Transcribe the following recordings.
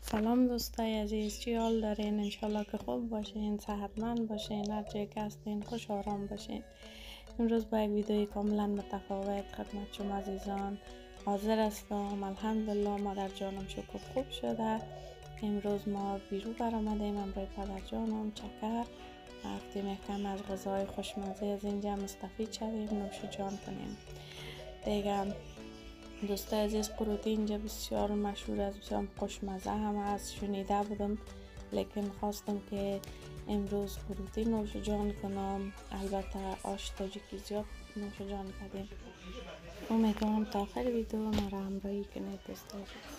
سلام دوستای عزیز، چی حال دارین؟ انشالله که خوب باشین، صحتمند باشین، هر جای که هستین خوش آرام باشین. امروز با یک ویدیوی کاملا متفاوت خدمت شما عزیزان حاضر هستم. الحمدلله مادر جانم شکر خوب شده. امروز ما بیرون برآمدیم همراه پدر جانم چکر رفتیم یکم از غذای خوشمزه از اینجا مستفید شویم، نوش جان کنیم دیگه. دوستای عزیز، قروتی اینجا بسیار مشهور است، بسیار خوشمزه هم است. شنیده بودم لیکن خواستم که امروز قروتی نوش جان کنم. البته آش تاجیکی زیاد نوش جان کردیم. امیدوارم تا آخر ویدیو ما را همراهی کنید دوستای عزیز.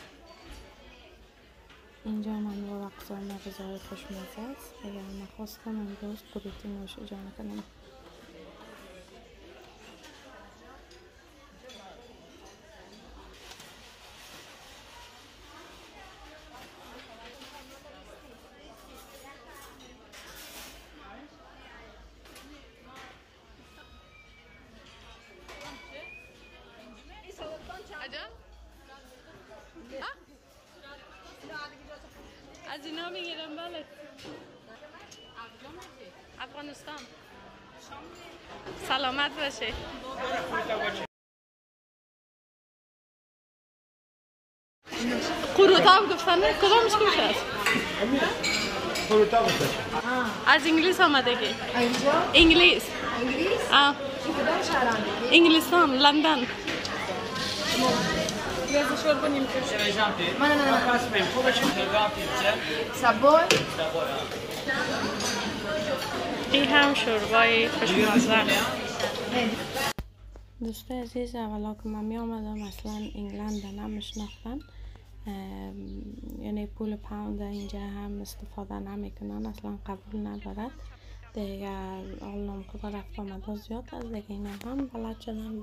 اینجا انواع اقسام غذای خوشمزه است. اگر من خواستم امروز قروتی نوش جان کنم. از اینا میگیرم. بله، افغانستان. سلامت باشه. قروتا هم گفتن کدامش خوش است؟ قروتا گفتن از انگلیس آمده که انگلیس. کدام شهر آمدی؟ انگلستان، لندن. سبوی؟ این هم شوربای خوشمزه. دوستای عزیز، اولا که من می آمدم اصلا انگلند نمیشناختن، یعنی پول پوند اینجا هم استفاده نمیکنن، اصلا قبول ندارد دیگه. حال نامکو رفت آمده زیاد از دیگه اینا هم بلد شدن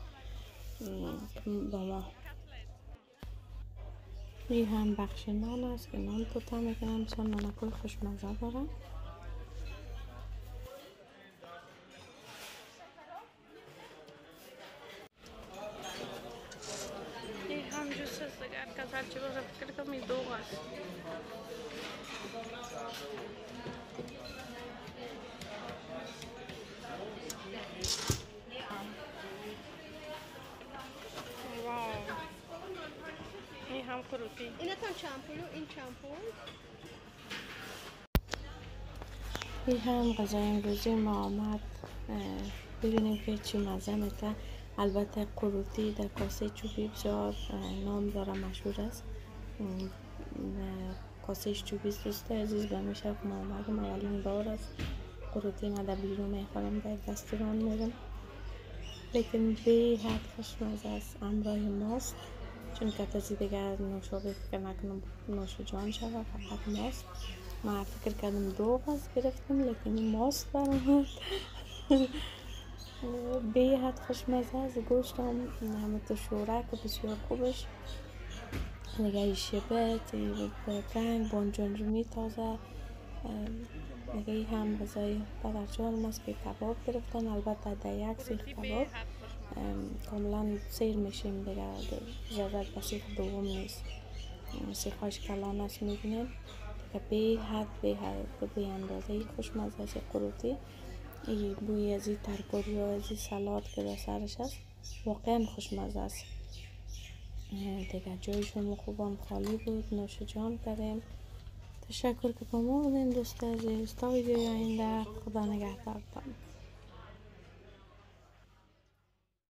با ما. این هم بخش نان است که نان توتا میکنم، بسیار نانکوی خوشمزه دارم. این هم جوس است دیگر که هرچی باز فکر کنم این دوغ است. این هم قروتی. این هم چمپولو، این چمپول. این هم غذای امروزی ما آمد. ببینیم که چی مزه میده. البته قروتی در کاسه چوبی بسیار نام داره، مشهور است. کاسه چوبی است دوستای عزیز. به میشه که ما آمدم اولین بار است قروتی ما در بیرون میخورم، در رستوران میرم، لیکن به حد خوشمزه است. همراه ماست، چون که تازی دیگر نوشابه فکر نکنم نوش جان شود، فقط ماست. من فکر کردم دوغ است گرفتم، لیکن ماست برآمد. به حد خوشمزه است. گوشت هم همه شورک بسیار خوبش دیگه. شبت برنگ بانجانجومی تازه دیگه. هم غذای پدر جانم است که کباب گرفتن، البته در یک سیخ کباب کاملا سیر میشیم دیگه، ضرورت به سیخ دوم نیست. سیخاش کلان است میبینیم دیگه. به حد به اندازه خوشمزه است قروتی. این بوی از این ترکاری و از این سلات که در سرش است واقعا خوشمزه است دیگه. جایشون خوبان خالی بود، نوش جان کردیم. تشکر که با ما بودین دوست عزیز. تا ویدیوی آینده، خدا نگهدارتان.